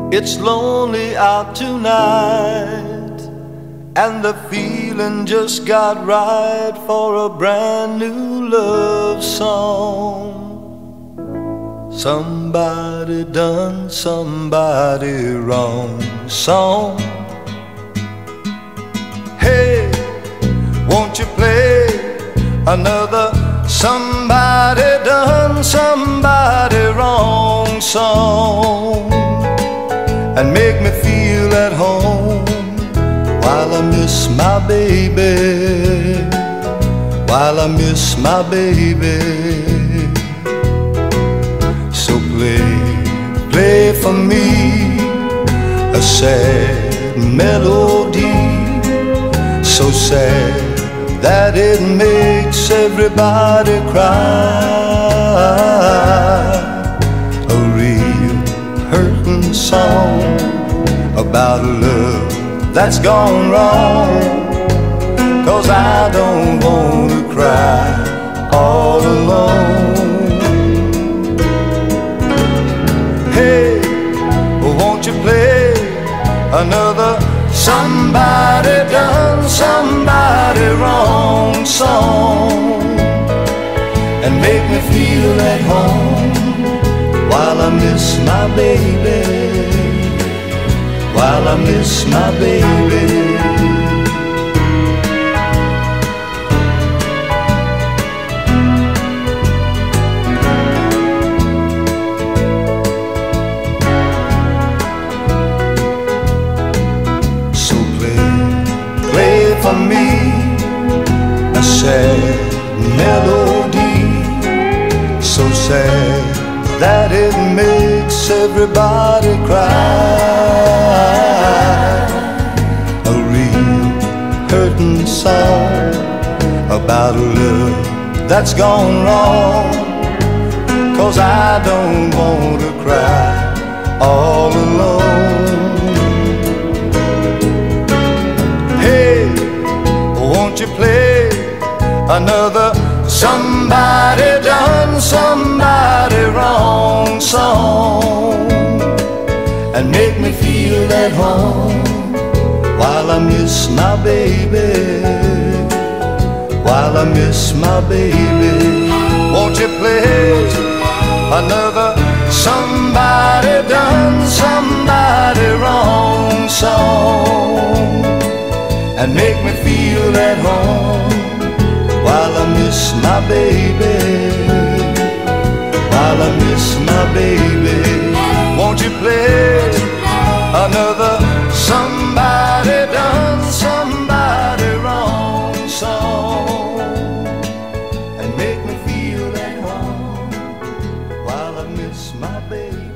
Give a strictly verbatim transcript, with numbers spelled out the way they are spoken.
It's lonely out tonight, and the feeling just got right for a brand new love song. Somebody done somebody wrong song. Hey, won't you play another somebody done somebody wrong song, and make me feel at home while I miss my baby, while I miss my baby. So play, play for me a sad melody, so sad that it makes everybody cry. A real hurting song about a love that's gone wrong, 'cause I don't want to cry all alone. Hey, won't you play another somebody done somebody wrong song, and make me feel at home while I miss my baby, while I miss my baby. So play, play for me a sad melody, so sad that it makes everybody cry. A real hurting song about a love that's gone wrong, 'cause I don't want to cry all alone. Hey, won't you play another somebody done somebody wrong song, and make me feel at home while I miss my baby, while I miss my baby. Won't you play another somebody done somebody wrong song, and make me feel at home while I miss my baby, while I miss my baby. Won't you play another somebody done somebody wrong song, and make me feel at home while I miss my baby.